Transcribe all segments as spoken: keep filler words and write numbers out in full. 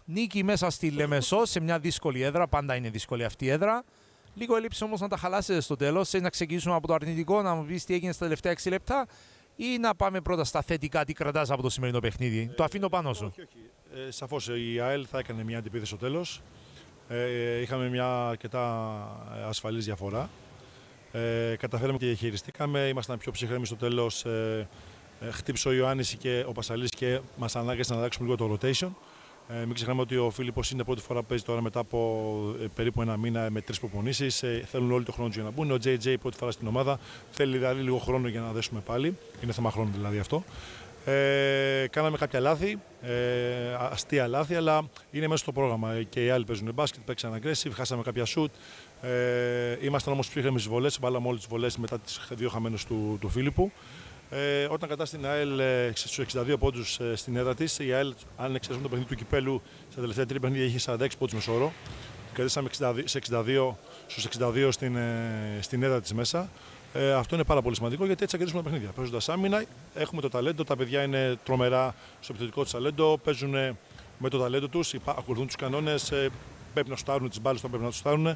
Νίκη μέσα στη Λεμεσό σε μια δύσκολη έδρα. Πάντα είναι δύσκολη αυτή η έδρα. Λίγο έλειψε όμως να τα χαλάσετε στο τέλος. Να ξεκινήσουμε από το αρνητικό, να μου πεις τι έγινε στα τελευταία έξι λεπτά, ή να πάμε πρώτα στα θετικά, τι κρατάς από το σημερινό παιχνίδι. Ε, το αφήνω πάνω σου. Όχι, όχι. Ε, σαφώς η ΑΕΛ θα έκανε μια αντιπίθεση στο τέλος. Ε, είχαμε μια αρκετά ασφαλής διαφορά. Ε, καταφέραμε και διαχειριστήκαμε. Ήμασταν πιο ψυχρέμοι στο τέλος. Ε, ε, χτύπησε ο Ιωάννης και ο Πασαλής και μας ανάγκασε να αλλάξουμε λίγο το rotation. Ε, μην ξεχνάμε ότι ο Φίλιππος είναι πρώτη φορά που παίζει τώρα μετά από ε, περίπου ένα μήνα με τρεις προπονήσεις. Ε, θέλουν όλοι τον χρόνο του για να μπουν. Ο τζέι τζέι πρώτη φορά στην ομάδα. Θέλει δηλαδή λίγο χρόνο για να δέσουμε πάλι. Είναι θέμα χρόνου δηλαδή αυτό. Ε, κάναμε κάποια λάθη, ε, αστεία λάθη, αλλά είναι μέσα στο πρόγραμμα. Και οι άλλοι παίζουν μπάσκετ, παίξαν aggressive, χάσαμε κάποια shoot. Ε, ήμασταν όμως πιο ήρεμοι στις βολές, βάλαμε όλες τις βολές μετά τις δύο χαμένες του, του Φίλιππου. Ε, όταν κατά στην ΑΕΛ ε, στους εξήντα δύο πόντους ε, στην έδρα της, η ΑΕΛ, αν εξαιρέσουμε το παιχνίδι του Κυπέλου, στα τελευταία τρία παιχνίδια είχε σαράντα έξι πόντους μεσόωρο. Κερδίσαμε εξήντα δύο, στους εξήντα δύο στην, ε, στην έδρα της μέσα. Ε, αυτό είναι πάρα πολύ σημαντικό γιατί έτσι θα κερδίσουμε τα παιχνίδια. Παίζοντας άμυνα, έχουμε το ταλέντο, τα παιδιά είναι τρομερά στο επιθετικό του ταλέντο, παίζουν με το ταλέντο τους, ακολουθούν τους κανόνες, ε, πρέπει να στάρουν τις μπάλες όταν πρέπει να τους στάρουν. Ε,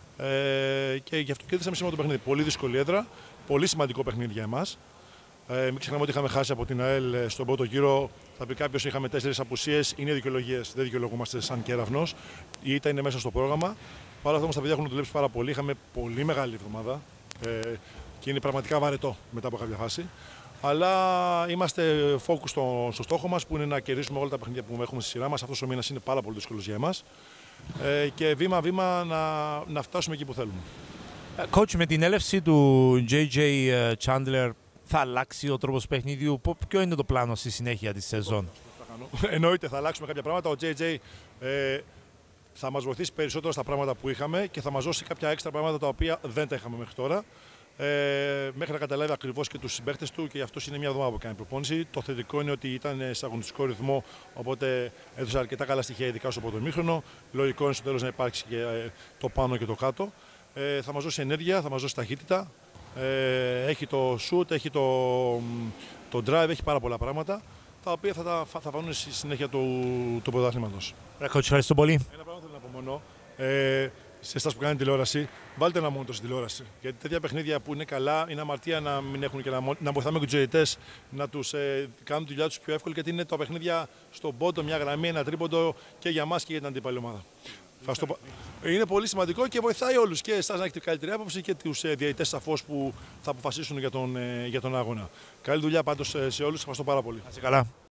και γι' αυτό κερδίσαμε σήμερα το παιχνίδι. Πολύ δύσκολη έδρα, πολύ σημαντικό παιχνίδι για εμάς. Ε, μην ξεχνάμε ότι είχαμε χάσει από την ΑΕΛ στον πρώτο γύρο. Θα πει κάποιο: είχαμε τέσσερις απουσίες. Είναι δικαιολογίες, δεν δικαιολογούμαστε σαν κέραυνος. Η ήττα είναι μέσα στο πρόγραμμα. Παρ' όλα αυτά όμως τα παιδιά έχουν δουλέψει πάρα πολύ. Είχαμε πολύ μεγάλη εβδομάδα ε, και είναι πραγματικά βαρετό μετά από κάποια φάση. Αλλά είμαστε focus στο, στο στόχο μας που είναι να κερδίσουμε όλα τα παιχνίδια που έχουμε στη σειρά μας. Αυτός ο μήνας είναι πάρα πολύ δύσκολος για εμάς. Ε, και βήμα-βήμα να, να φτάσουμε εκεί που θέλουμε. Coach, με την έλευση του τζέι τζέι Chandler, θα αλλάξει ο τρόπος παιχνίδιου? Ποιο είναι το πλάνο στη συνέχεια της σεζόν? Εννοείται θα αλλάξουμε κάποια πράγματα. Ο τζέι τζέι ε, θα μας βοηθήσει περισσότερο στα πράγματα που είχαμε και θα μας δώσει κάποια έξτρα πράγματα τα οποία δεν τα είχαμε μέχρι τώρα. Ε, μέχρι να καταλάβει ακριβώς και τους συμπαίκτες του και γι' αυτό είναι μια εβδομάδα που κάνει προπόνηση. Το θετικό είναι ότι ήταν σε αγωνιστικό ρυθμό, οπότε έδωσε αρκετά καλά στοιχεία, ειδικά στο πρώτο ημίχρονο. Λογικό είναι στο τέλος να υπάρξει και το πάνω και το κάτω. Ε, θα μας δώσει ενέργεια, θα μας δώσει ταχύτητα. Ε, έχει το shoot, έχει το, το drive, έχει πάρα πολλά πράγματα τα οποία θα, τα, θα φανούν στη συνέχεια του, του πρωταθλήματος. Coach, ευχαριστώ πολύ. Ένα πράγμα θέλω να πω μόνο. Ε, σε εσάς που κάνετε τηλεόραση, βάλτε ένα μόνιτορ στην τηλεόραση. Γιατί τέτοια παιχνίδια που είναι καλά, είναι αμαρτία να μην έχουν και να, να βοηθάμε και τους διαιτητές να τους ε, κάνουν τη δουλειά τους πιο εύκολη. Γιατί είναι τα παιχνίδια στον πόντο, μια γραμμή, ένα τρίποντο και για μας και για την αντίπαλη ομάδα. Ευχαριστώ. Είναι πολύ σημαντικό και βοηθάει όλους και εσάς να έχετε καλύτερη άποψη και τους διαιτητές σαφώς που θα αποφασίσουν για τον, για τον αγώνα. Καλή δουλειά πάντως σε όλους. Ευχαριστώ πάρα πολύ. Να είστε καλά.